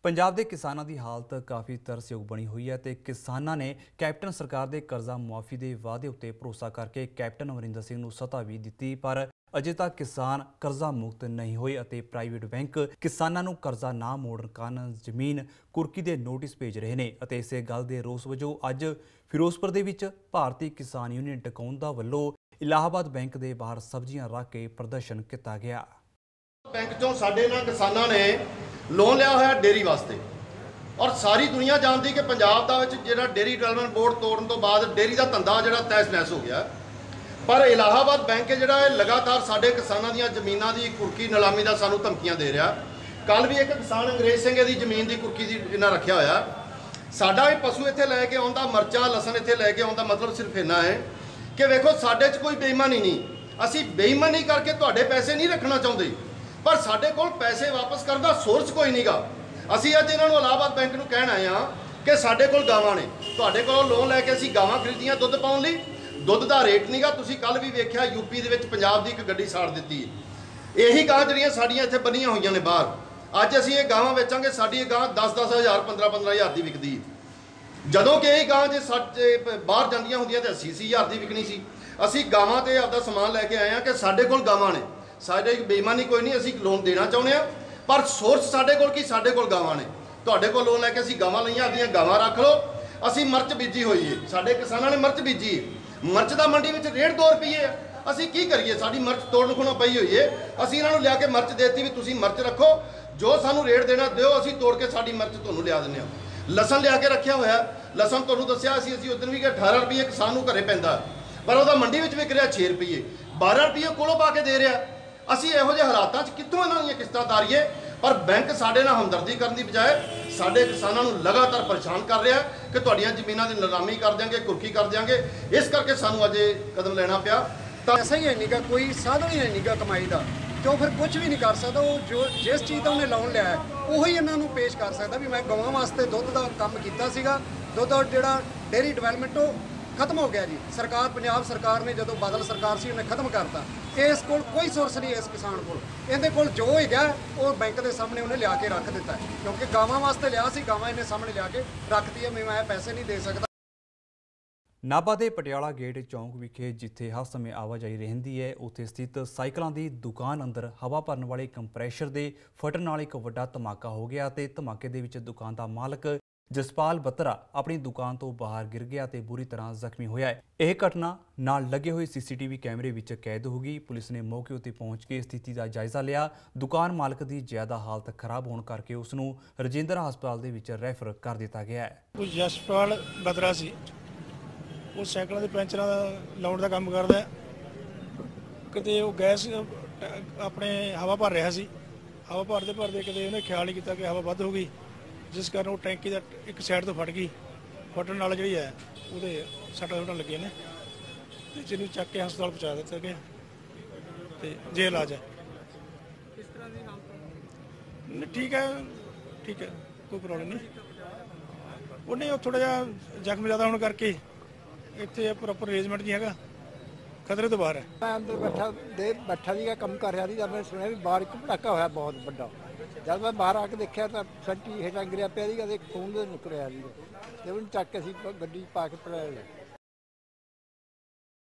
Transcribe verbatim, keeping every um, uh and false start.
पंजाब के किसानों की हालत काफ़ी तरसयोग बनी हुई है तो किसानों ने कैप्टन सरकार के कर्जा मुआफ़ी के वादे उत्ते भरोसा करके कैप्टन अमरिंदर सिंह नूं सत्ता भी दी, पर अजे तक किसान कर्जा मुक्त नहीं होए अते प्राइवेट बैंक किसानों नूं कर्जा ना मोड़न कारण जमीन कुर्की के नोटिस भेज रहे हैं। अते इसे गल के रोस वजों अज फिरोजपुर दे विच भारतीय किसान यूनियन टकाउंदा वल्लों इलाहाबाद बैंक के बाहर सब्जियां रख के प्रदर्शन किया गया। बैंक चों साडे ना किसानां ने लोन लिया होया डेयरी वास्ते और सारी दुनिया जानती कि पंजाब दा विच जिहड़ा डेयरी डेवलपमेंट बोर्ड तोड़न तो बाद डेयरी का धंधा जिहड़ा तहस नहस हो गया, पर इलाहाबाद बैंक जिहड़ा है लगातार साडे किसानां दीयां जमीनां दी कुर्की नीलामी दा सानूं धमकियां दे रहा। कल भी एक किसान अंग्रेज सिंह दी जमीन दी कुर्की दी इन्हां रखिया होया। साडा भी पशु इत्थे लैके आउंदा, मरचा लसन इत्थे लैके आउंदा, मतलब सिर्फ इन्ना है कि वेखो साडे च कोई बेईमानी नहीं, असीं बेईमानी करके तुहाडे पैसे नहीं रखना चाहुंदे, पर साडे कोल पैसे वापस करन दा सोर्स कोई नहीं गा। असीं अज इन्हां नूं इलाहाबाद बैंक नूं कहण आए हां कि साडे कोल गावां ने, तुहाडे कोलों लोन लैके असीं गावां खरीदियां दुੱਧ पाउण लई, दुੱਧ दा रेट नहीं गा। तुसीं कल भी वेख्या यूपी दे विच पंजाब दी एक गड्डी साड़ दित्ती है। यही गां जिहड़ियां साडीਆਂ इत्थे बन्नियां होईयां ने बाहर, अज असीं ये गावां वेचांगे, साडी गां दस दस हज़ार पंद्रह पंद्रह हज़ार दी विकदी है, जदों कि यही गां जे साडे बाहर जांदियां हुंदियां ते अस्सी अस्सी हज़ार दी विकनी सी। असीं गावां ते आपदा समान लैके आए हां कि साडे कोल गावां ने, साडे बेईमानी कोई नहीं, असीं लोन देना चाहुंदे हां, पर सोर्स साडे कोल की साडे कोल गावां ने। तुहाडे कोल लोन लैके असीं गावां लईआं, आपदियां गावां रख लो। असीं मर्च बीजी होई है, साडे किसानां ने मर्च बीजी है, मर्च का मंडी में डेढ़ दो रुपये है। असीं की करिए, साडी मर्च तोड़न खुणों पई हुई है। असीं इन्हां नूं लिया के मर्च देती भी तुसीं मर्च रखो, जो सानूं रेट देना दिओ, असीं तोड़ के साडी मर्च तुहानूं लिया दिंदे हां। लसन लिया के रखिया होया, लसन तुहानूं दस्सिया असीं असीं उस दिन भी कि अठारह रुपये किसान नूं घरे पैंदा, पर उहदा मंडी विच विक रिहा छे रुपये, बारह रुपये कोलों पा के दे रहा। असीं इहो ਜਿਹੇ हालातां 'ਚ कित्थों इन्हां ਦੀਆਂ किस्तां तारीए, पर बैंक साडे नाल हमदर्दी करन दी बजाय साडे किसानां नूं लगातार परेशान कर रहा है कि तुहाडीਆਂ ਜ਼ਮੀਨਾਂ ਦੀ नीलामी कर देंगे, कुर्की कर देंगे। इस करके सानूं अजे कदम लेना पिया। ਤਾਂ ਐਸਾ ਹੀ ਹੈ ਨਹੀਂ ਗਾ, ਕੋਈ ਸਾਧਨ ਹੀ ਹੈ ਨਹੀਂ ਗਾ ਕਮਾਈ ਦਾ, ਤੇ ਉਹ ਫਿਰ ਕੁਝ ਵੀ ਨਹੀਂ ਕਰ ਸਕਦਾ। ਉਹ ਜੋ ਜਿਸ ਚੀਜ਼ ਦਾ ਉਹਨੇ ਲੋਨ ਲਿਆ ਹੈ ਉਹੀ ਇਹਨਾਂ ਨੂੰ ਪੇਸ਼ ਕਰ ਸਕਦਾ ਵੀ ਮੈਂ ਗਵਾਂ ਵਾਸਤੇ ਦੁੱਧ ਦਾ ਕੰਮ ਕੀਤਾ ਸੀਗਾ। ਦੁੱਧ ਦਾ ਜਿਹੜਾ ਡੇਅਰੀ ਡਿਵੈਲਪਮੈਂਟ ਉਹ खत्म हो गया जी। सरकार पंजाब सरकार ने जो बादल सरकार सी उन्हें खत्म करता। इस कोल कोई सोर्स नहीं है इस किसान को, इहदे कोल जो हैगा वो बैंक के सामने उन्हें लिया के रख दिता है, क्योंकि गावां वास्ते लिया सी, गावां इन्हें सामने लिया के रखती है, मैं पैसे नहीं दे सकता। नाभा के पटियाला गेट चौंक विखे जिथे हर समय आवाजाही रहिंदी है, उत्थे स्थित साइकिलों की दुकान अंदर हवा भरन वाले कंप्रैशर के फटन नाल एक वड्डा धमाका हो गया ते धमाके दे विच दुकान का मालक जसपाल बत्रा अपनी दुकान तो बाहर गिर गया तो बुरी तरह जख्मी होया है। यह घटना नाल लगे हुए सी सी टी वी कैमरे विच कैद होगी। पुलिस ने मौके उत्ते पहुंच के स्थिति का जायजा लिया। दुकान मालक की ज़्यादा हालत खराब होने करके उसनूं रजिंदर हस्पताल दे विच रैफर कर दिता गया है। जसपाल बत्रा सी, वो साइकिलों के पैंचर लाउण का काम करता है। किते वो गैस अपने हवा भर रहा सी, हवा भरते भरते किते उन्हें ख्याल नहीं किया कि हवा वध हो गई, जिस कारण वो टैंकी का एक साइड तो फट गई। फटन नाल जी है वो सट्टा सुट्टां लगियां ने, जिन्होंने चक के हस्पताल पहुँचा दिता गया तो जे इलाज है। ठीक है ठीक है, कोई प्रॉब्लम नहीं। उन्हें थोड़ा जहा जख्म ज़्यादा होने करके इतने प्रॉपर अरेंजमेंट नहीं है, खतरे तो बाहर है। मैं अंदर बैठा दे बैठा भी कम कर रहा थी, जब मैं सुनिया भी बाहर एक पटाका होया बहुत बड़ा। जब मैं बाहर आके देखा तो फंटी हेठां गिरिया पिया, खून निकल रहा, तो उन्हें चक के असीं गड्डी पा के पड़ा।